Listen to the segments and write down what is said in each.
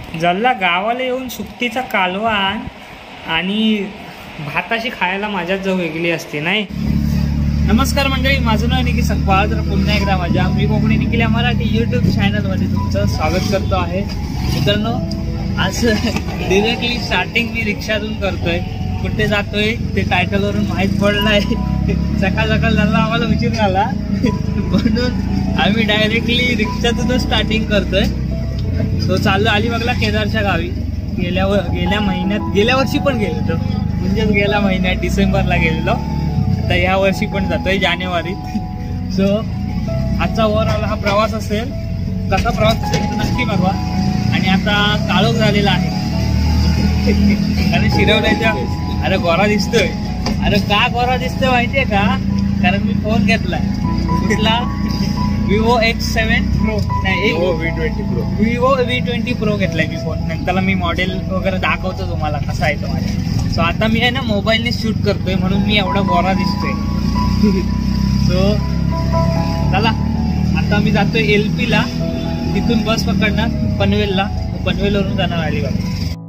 जल्ला गावाला येऊन सुट्टीचा कालवण आणि भाताशी खायला मजाच जो वेगळी असते नाही. नमस्कार मंडळी, माझं नाव निखिल सकपाळ. तर पुन्हा एकदा माझ्या मी कोकणी निखिल या मराठी यूट्यूब चॅनलमध्ये तुमचं स्वागत करतो आहे. मित्रांनो, आज डिरेक्टली स्टार्टिंग मी रिक्षातून करतोय. कुठे जातोय ते टायटलवरून माहीत पडलं आहे. सकाळ सकाळ झाला आम्हाला उशीर झाला म्हणून आम्ही डायरेक्टली रिक्षातूनच स्टार्टिंग करतोय. सो चाललो अलिबागला केदारच्या गावी. गेल्या वर्षी पण गेलो म्हणजेच गेल्या महिन्यात डिसेंबरला गेलेलो. आता या वर्षी पण जातोय जानेवारीत. सो आजचा ओव्हरऑल हा प्रवास असेल. कसा प्रवास असेल तर नक्की बघा. आणि आता काळोख झालेला आहे कारण शिरवल्याच्या अरे गोरा दिसतोय. अरे का गोरा दिसतोय माहितीये का? कारण मी फोन घेतलाय कुठला Vivo X7 Pro नाही Vivo V20 Pro घेतलाय मी फोन. नंतर मी मॉडेल वगैरे दाखवतो तुम्हाला कसा आहे तो माझ्या. सो आता मी आहे ना मोबाईलने शूट करतोय म्हणून मी एवढा गोरा दिसतोय. सो चला आता मी जातोय LP ला. तिथून बस पकडणार पनवेलला. पनवेलवरून जाणार अलिबाग.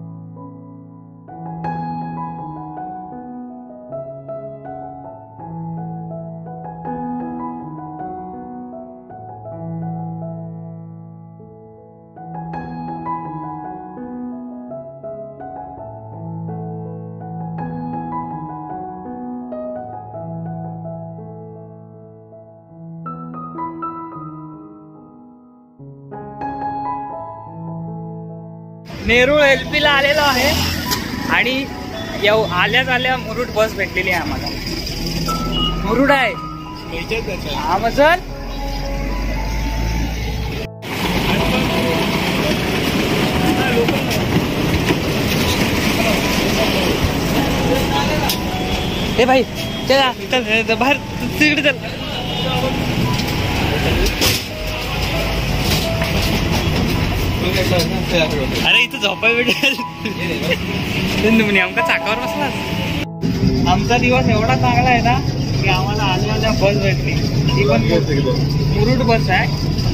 नेरूळ LP ला आलेलो आहे आणि आल्या मुरुड बस भेटलेली आहे आम्हाला. मुरुड आहे हा मजल. हे भाई चला चल बाहेर तिकडे चल. अरे इथं झोपाय भेटेल तुम्ही आमका चाकावर बसला. आमचा दिवस एवढा चांगला आहे ना की आम्हाला आल्या बस भेटली. ती पण मुरुड बस आहे.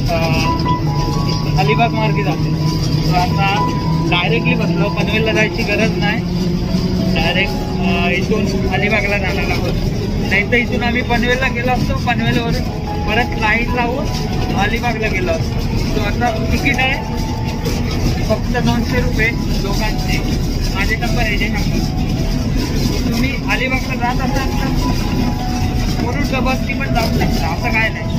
अलिबाग मार्गे जाते. तर आता डायरेक्टली बसलो. पनवेलला जायची गरज नाही. डायरेक्ट इथून अलिबागला जाणार आहोत. नाही तर इथून आम्ही पनवेलला गेलो असतो. पनवेलवरून परत लाईट लावून अलिबागला गेलो असतो. तो आता तिकीट आहे फक्त 200 रुपये दोघांचे. माझे नंबर आहे जे नंबर. तुम्ही अलिबागला जात असाल तर मुरुड बसनी पण जाऊ शकता. असं काय नाही.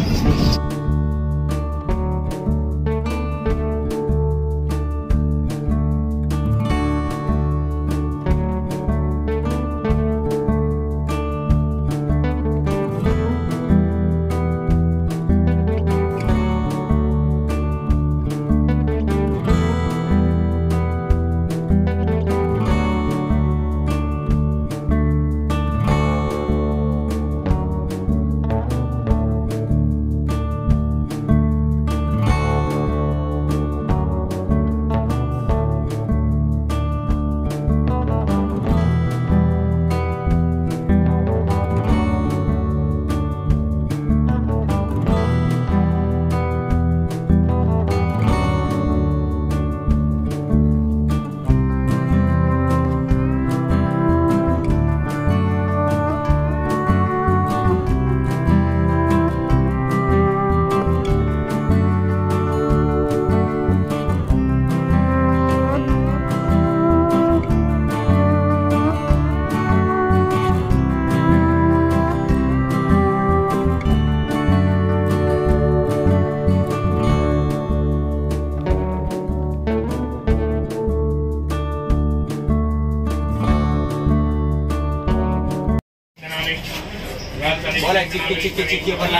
बोला चिक्की बोला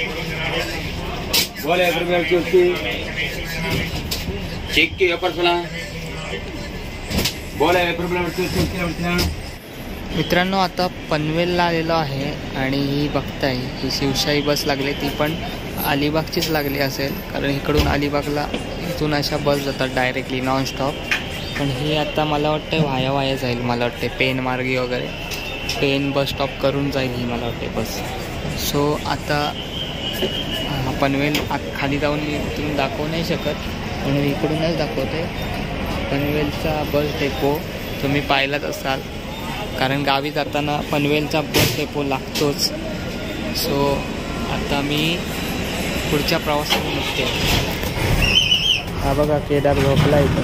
बोला चिक्की बोला. मित्रांनो, आता पनवेलला आलेलो आहे आणि ही बघताय ही शिवशाही बस लागली. ती पण अलिबागचीच लागली असेल कारण इकडून अलिबागला इथून अशा बस जातात डायरेक्टली नॉनस्टॉप. पण ही आता मला वाटतं वाया जाईल. मला वाटते पेन मार्गी वगैरे पेन बस स्टॉप करून जाईल ही मला वाटते बस. सो आता पनवेल खाली जाऊन मी इथून दाखवू नाही शकत म्हणून इकडूनच दाखवते. पनवेलचा बस डेपो तुम्ही पाहिलाच असाल, कारण गावी जाताना पनवेलचा बस डेपो लागतोच. सो आता मी पुढच्या प्रवासात निघते. हा बघा केदार झोपला इथं.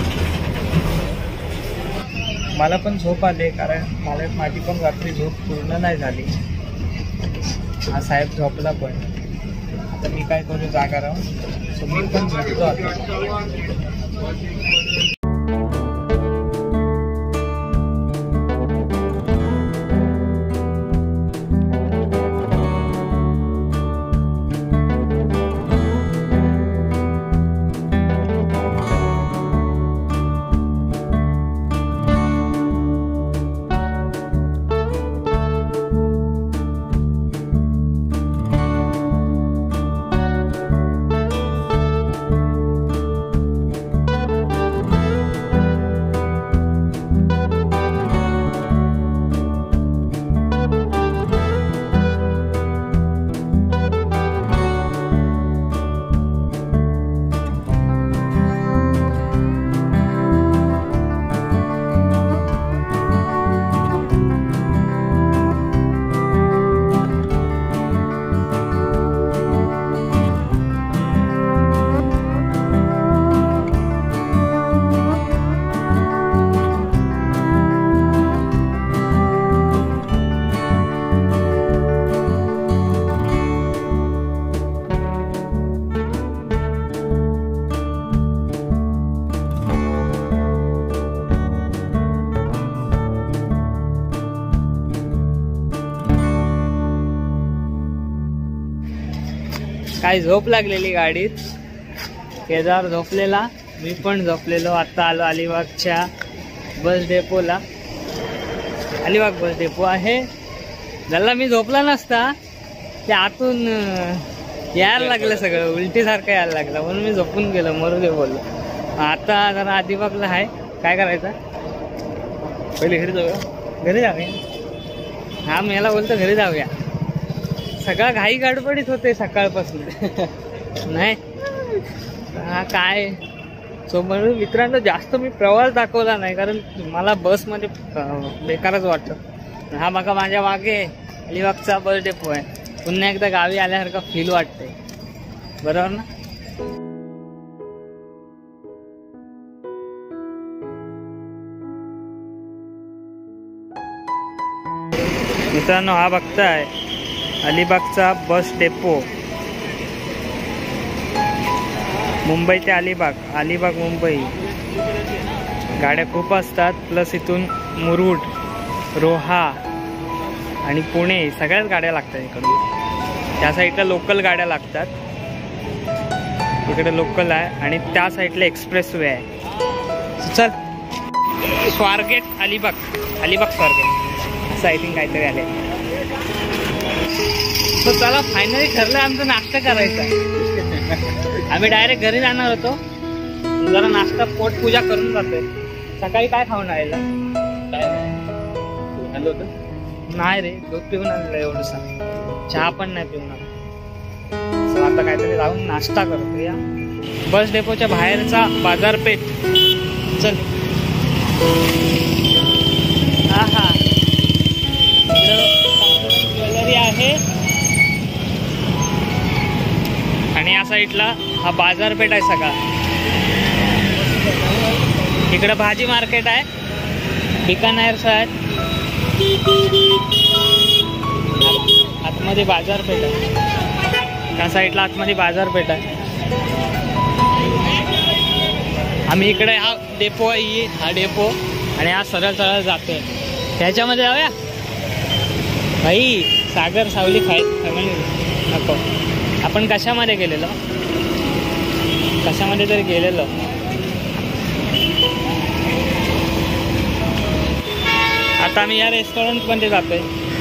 मला पण झोप आले, कारण माझी पण रात्री झोप पूर्ण नाही झाली. हा साहेब झोपला पण. आता मी काय करू, जागा राहून. सो मी पण झोपतो आता. काय झोप लागलेली गाडीत. केदार झोपलेला, मी पण झोपलेलो. आता आलो अलिबागच्या बस डेपोला. अलिबाग बस डेपो आहे. ज्याला मी झोपला नसता ते आतून यायला लागलं, सगळं उलटीसारखं यायला लागलं, म्हणून मी झोपून गेलो. मरू दे बोललो. आता जरा अलिबागला आहे. काय करायचं, पहिले घरी जाऊया. घरी जाऊया. हा मी याला बोलतो घरी जाऊया. सगळा घाई गडबडीत होते सकाळपासून. नाही हा काय. सो म्हणून मित्रांनो जास्त मी प्रवास दाखवला नाही, कारण मला बसमध्ये बेकारच वाटतं. हा बघा माझ्या मागे अलिबागचा बस डेपो आहे. पुन्हा एकदा गावी आल्यासारखं फील वाटतंय, बरोबर ना. मित्रांनो हा बघताय अलिबागचा बस डेपो. मुंबई ते अलिबाग, अलिबाग मुंबई. गाड्या खूप असतात. प्लस इथून मुरुड, रोहा आणि पुणे सगळ्याच गाड्या लागतात इकडून. त्या साईडला लोकल गाड्या लागतात. इकडे लोकल आहे आणि त्या साईडला एक्सप्रेस वे आहे. चल स्वारगेट अलिबाग, अलिबाग स्वारगेट असं आय थिंक काहीतरी आले. तो चला फायनली ठरलं आमचं नाश्ता करायचा. आम्ही डायरेक्ट घरी जाणार होतो. जरा नाश्ता पोट पूजा करून जातोय. सकाळी काय खाऊन आलेला नाही रे, दूध पिऊन आलेलं एवढंसा. चहा पण नाही पिऊन आलो. आता काहीतरी जाऊन नाश्ता करतो या. बस डेपोच्या बाहेरचा बाजारपेठ. चल. हा हा ज्वेलरी आहे आणि या साईडला हा बाजारपेठ आहे सगळा. इकडे भाजी मार्केट आहे, बिकानेरचं आहे. आतमध्ये बाजारपेठ आहे. त्या साईडला आतमध्ये बाजारपेठ आहे. आम्ही इकडे हा डेपो आहे, हा डेपो, आणि हा सरळ सरळ जातोय. त्याच्यामध्ये जाऊया भाई. सागर सावली नको. आपण कशामध्ये गेलेलो, कशामध्ये तरी गेलेलो. आता आम्ही या रेस्टॉरंटमध्ये जातोय.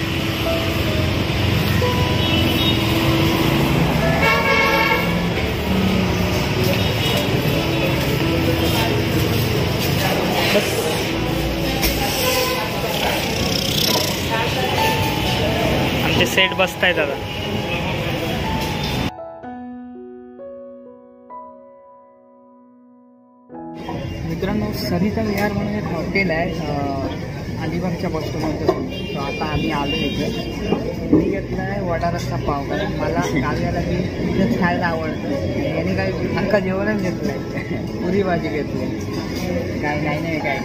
आमचे सेट बसतायत आता. मित्रांनो, सरिता विहार म्हणून एक हॉटेल आहे अलिबागच्या बस स्टॉपमध्ये. तर आता आम्ही आलो इथं. मी घेतला आहे वडा रस्सा पाव, कारण मला गावी की इथंच खायला आवडतं. याने काही हक्का जेवणच घेतलं आहे, पुरी भाजी घेतली. काय नाही काय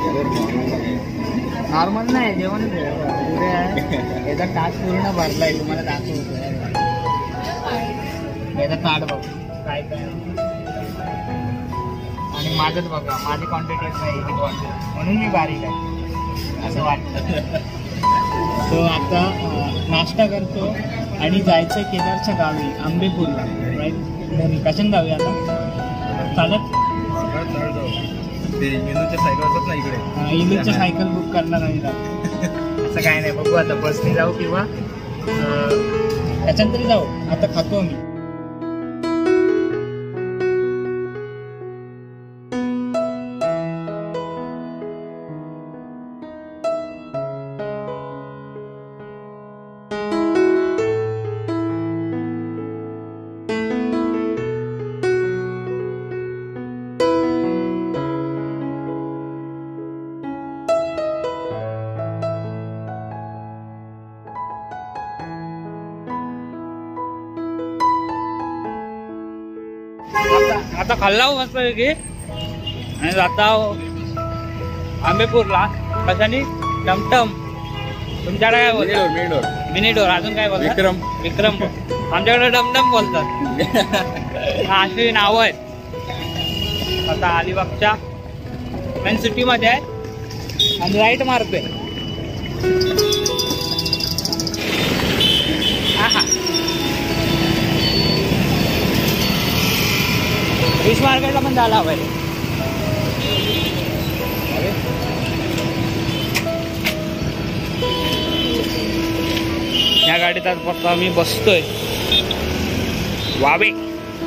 नॉर्मल नाही, जेवणच पुरे आहे. याचा तास पूर्ण भरला आहे, तुम्हाला दाखवतो. याचा ताट बघ काय काय. आणि माझंच बघा, माझी क्वांटिटीच नाही म्हणून मी बारीक आहे असं वाटतं. तो आता नाश्ता करतो आणि जायचं केदारच्या गावी आंबेपूरला, राईट. कशाने गावी आता चालत इंदूच्या सायकल ना इकडे. इंदूच्या सायकल बुक करणार नाही असं काय नाही. बघू आता बसने जाऊ किंवा त्याच्यानंतर जाऊ. आता खातो मी. आता खाल्ला हो मस्त की आणि जाता आंबेपूरला. कशाने? टमटम. तुमच्याकडे काय बोलतात? Mini door. अजून काय बोलतात? विक्रम. आमच्याकडे डमडम बोलतात. अशी नावं आहेत. आता अलिबागच्या मेन सिटी मध्ये आहे आणि राईट मारतोय. हा फिश मार्केटला पण झाला हवं. या गाडीत फक्त आम्ही बसतोय. वावे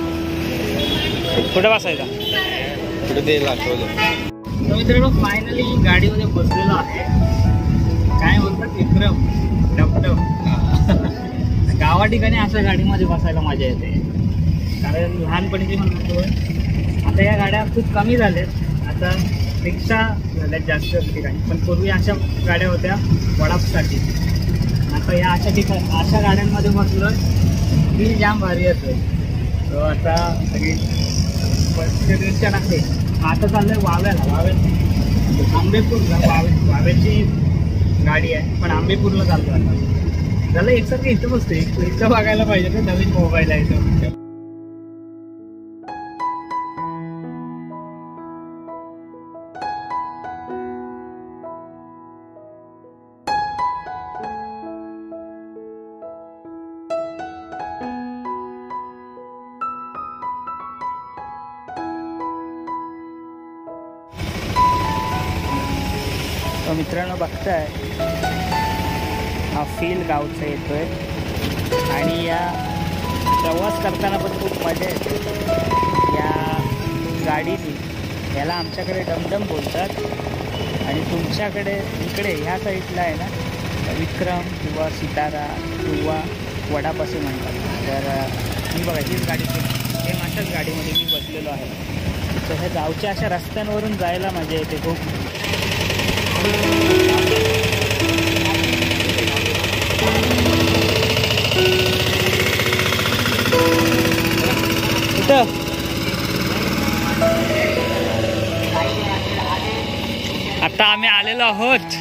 कुठे बसायचा? कुठे ते मित्रांनो, फायनली गाडीमध्ये बसलेलो आहे. काय बोलतात? विक्रम डमडम. गावा ठिकाणी अशा गाडीमध्ये बसायला मजा येते, कारण लहानपणीची म्हणतो. आता या गाड्या खूप कमी झाल्यात. आता रिक्षा झाल्यात जास्त ठिकाणी, पण पूर्वी अशा गाड्या होत्या वडापसाठी. आता या अशा गाड्यांमध्ये बसलो फील जाम भारी येतोय. तो आता सगळी रिक्षा टाकते. आता चाललंय वाव्याला आंबेपूरला. वाव्याची गाडी आहे, पण आंबेपूरला चालतो आता. त्याला एकसारखं इथं बसते. इथं बघायला पाहिजे ना, नवीन मोबाईल आहे तो. तर मित्रांनो, बघताय हा फील गावचा येतोय. आणि या प्रवास करताना पण खूप मजा येते या गाडीने. याला आमच्याकडे डमडम बोलतात आणि तुमच्याकडे इकडे ह्या साईडला आहे ना विक्रम किंवा सितारा किंवा वडाप असे म्हणतात. तर मी बघा हीच गाडी सेम अशाच गाडीमध्ये मी बसलेलो आहे. तर ह्या गावच्या अशा रस्त्यांवरून जायला मजा येते खूप. आता आम्ही आलेलो आहोत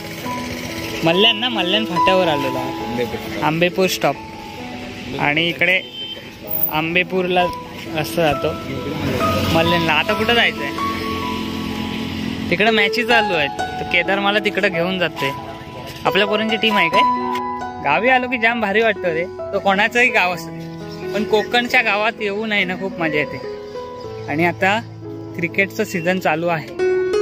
मल्याण फाट्यावर आलेलो आहोत. आंबेपूर स्टॉप. आणि इकडे आंबेपूरला रस्ता जातो मल्याणला. आता कुठं जायचंय? तिकडे मॅचेस चालू आहेत. तर केदार मला तिकडे घेऊन जाते. आपल्या पोरांची टीम आहे काय? गावी आलो की जाम भारी वाटतं रे. तो कोणाचंही गाव असतं, पण कोकणच्या गावात येऊ नये ना, खूप मजा येते. आणि आता क्रिकेटचं सीझन चालू आहे.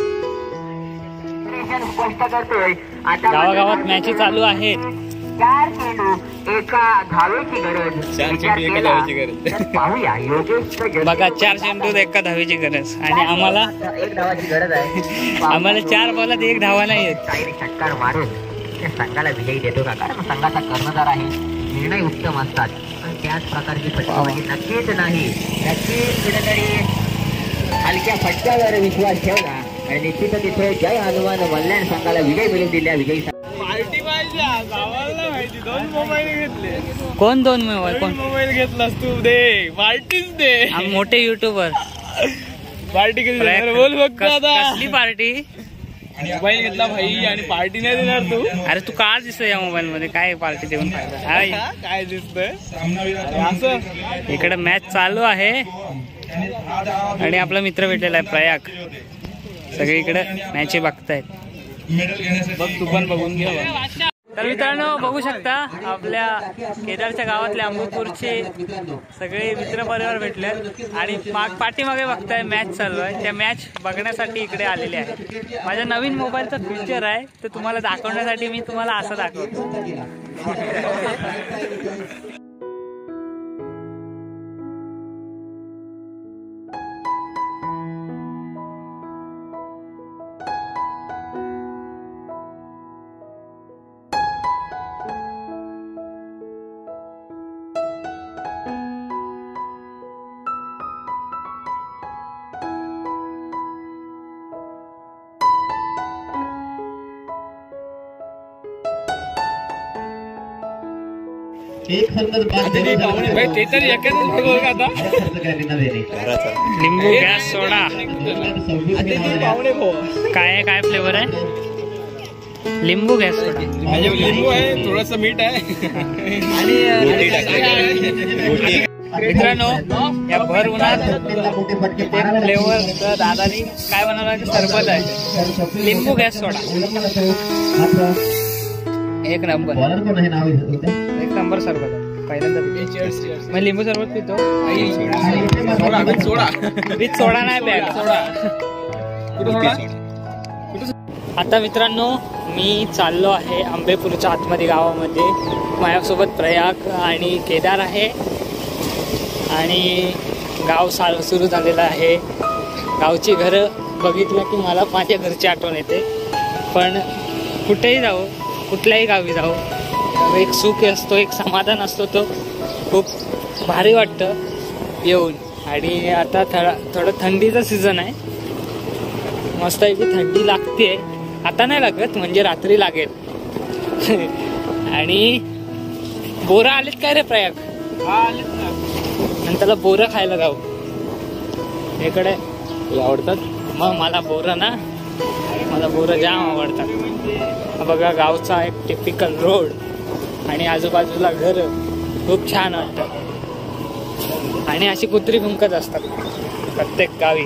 गावागावात मॅचेस चालू आहेत. 4 चेंडू एका धावेची गरज. 4 चेंडू एका धावेची गरज. पाहूया योगेश बघा, 4 चेंडूत एका धावेची गरज. आणि आम्हाला 1 धावाची गरज आहे. आम्हाला 4 बॉलात 1 धावा नाही येत. काही षटकार मारून संघाला विजयी देतो का? कारण संघाचा कर्णधार आहे. निर्णय उत्तम असतात, पण त्याच प्रकारची फटकेबाजी नक्कीच नाही. नक्कीच कुठेतरी हलक्या फटक्यावर विश्वास ठेवला आणि निश्चितच तिथे जय हनुमान मल्ल्याण संघाला विजय मिळवून दिल्या. विजयी पार्टी पाहिजे गावाला माहिती. 2 मोबाईल घेतले. कोण 2 मोबाईल? कोण मोबाईल घेतलास तू? दे पार्टीच दे. मोठे युट्यूबर पार्टी केली बोल बघ आता. कसली पार्टी? मोबाईल घेतला भाई आणि पार्टी नाही देणार तू? अरे तू का दिसतोय या मोबाईल मध्ये? काय पार्टी देऊन फायदा? काय दिसतंय असं? इकडे मॅच चालू आहे आणि आपला मित्र भेटलेला आहे प्रयाग. सगळे इकडे मॅच बघतायत. बघ तू पण बघून घे. तर मित्रांनो बघू शकता आपल्या केदारच्या गावातले अंबूपूरचे सगळे मित्रपरिवार भेटले आणि पाठीमागे बघताय मॅच चालू आहे. त्या मॅच बघण्यासाठी इकडे आलेले आहे. माझ्या नवीन मोबाईलचा फीचर आहे तर तुम्हाला दाखवण्यासाठी मी तुम्हाला असं दाखवतो. लिंबू गॅस सोडा काय फ्लेवर आहे? लिंबू गॅस सोडा. लिंबू आहे, थोडस मीठ आहे मित्रांनो या भर उन्हात फ्लेवर दादानी काय बनवलं? सरबत आहे, लिंबू गॅस सोडा. एक नंबर सरबत आहे. पहिल्यांदा मी लिंबू सरबत पितो. विथ सोडा नाही प्यायला. आता मित्रांनो मी चाललो आहे आंबेपूरच्या आतमध्ये गावामध्ये. माझ्यासोबत प्रयाग आणि केदार आहे आणि गाव सुरू झालेलं आहे. गावची घरं बघितलं की मला माझ्या घरची आठवण येते. पण कुठेही जाऊ, कुठल्याही गावी जाऊ, एक सुख असतो, एक समाधान असतो. तो खूप भारी वाटतं येऊन. आणि आता थोडं थंडीचा सीझन आहे. मस्तपैकी थंडी लागते. आता नाही लागत, म्हणजे रात्री लागेल. आणि बोरं आलेत काय रे प्रयाग? आणि त्याला बोरं खायला जाऊ. इकडे आवडतात मग मला बोरं ना. मला बोरं जाम आवडतात. बघा गावचा एक टिपिकल रोड आणि आजूबाजूला घर खूप छान वाटतं. आणि अशी कुत्री भुंकत असतात प्रत्येक गावी.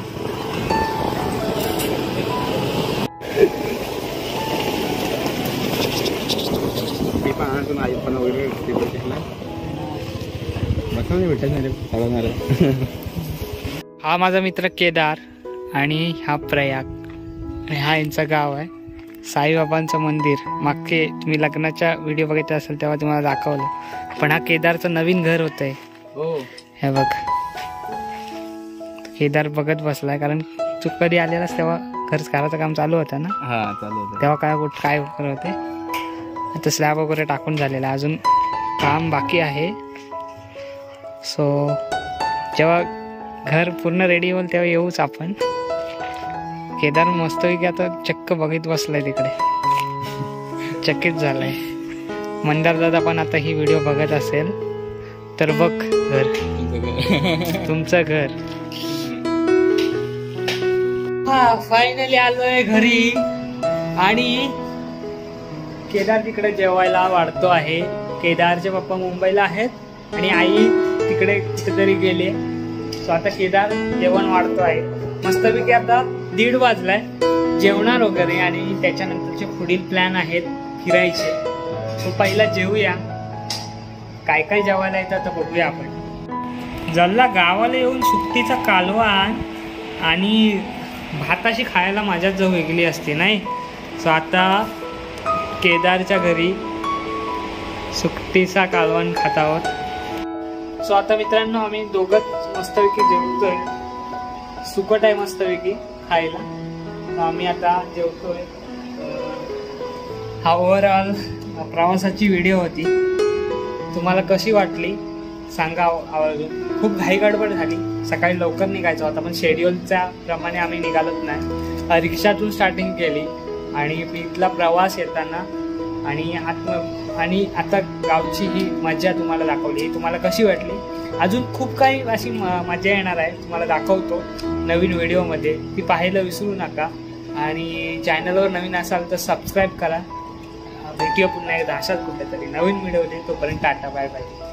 हा माझा मित्र केदार आणि हा प्रयाग आणि हा यांचं गाव आहे. साईबाबांचं मंदिर. मागचे तुम्ही लग्नाच्या व्हिडिओ बघितला असेल तेव्हा तुम्हाला दाखवलं. पण हा केदारचं नवीन घर होतंय. हे बघ केदार बघत बसलाय, कारण तू कधी आलेलास तेव्हा घराचं काम चालू होतं ना. चालू होतं तेव्हा काय वगैरे होते. आता स्लॅब वगैरे टाकून झालेलं, अजून काम बाकी आहे. सो जेव्हा घर पूर्ण रेडी होईल तेव्हा येऊच आपण. केदार मस्तपैकी आता चक्क बघित बसलाय तिकडे, चकित झालाय. मंदार दादा पण आता ही व्हिडिओ बघत असेल तर बघ घर, तुमचं घर. हा फायनली आलोय घरी आणि केदार तिकडे जेवायला वाढतो आहे. केदारचे पप्पा मुंबईला आहेत आणि आई तिकडे कुठेतरी गेले. सो आता केदार जेवण वाढतो आहे मस्तपैकी. आता 1:30 वाजलाय. जेवणार वगैरे आणि त्याच्यानंतरचे पुढील प्लॅन आहेत फिरायचे. सो पहिला जेवूया. काय काय जेवायला येतं तर बघूया आपण. जल्ला गावाला येऊन सुट्टीचा कालवा आणि भाताशी खायला मजाच जो वेगळी असते नाही. सो आता केदारच्या घरी सुट्टीचा कालवण खात आहोत. सो आता मित्रांनो आम्ही दोघंच मस्तपैकी जेवतोय. सुकट आहे मस्तपैकी खायला. आम्ही आता जेवतोय. हा ओव्हरऑल प्रवासाची व्हिडिओ होती. तुम्हाला कशी वाटली सांगा आवर्जून. खूप घाई गडबड झाली, सकाळी लवकर निघायचं होता पण शेड्यूलच्या प्रमाणे आम्ही निघालोच नाही. रिक्षातून स्टार्टिंग केली आणि इथला प्रवास येताना आणि आता गावची ही मजा तुम्हाला दाखवली. ही तुम्हाला कशी वाटली? अजून खूप काही अशी मजा येणार आहे, तुम्हाला दाखवतो नवीन व्हिडिओमध्ये, ती पाहायला विसरू नका. आणि चॅनलवर नवीन असाल तर सबस्क्राईब करा. भेटूया पुन्हा एकदा अशाच कुठल्या तरी नवीन व्हिडिओ. तोपर्यंत टाटा बाय बाय.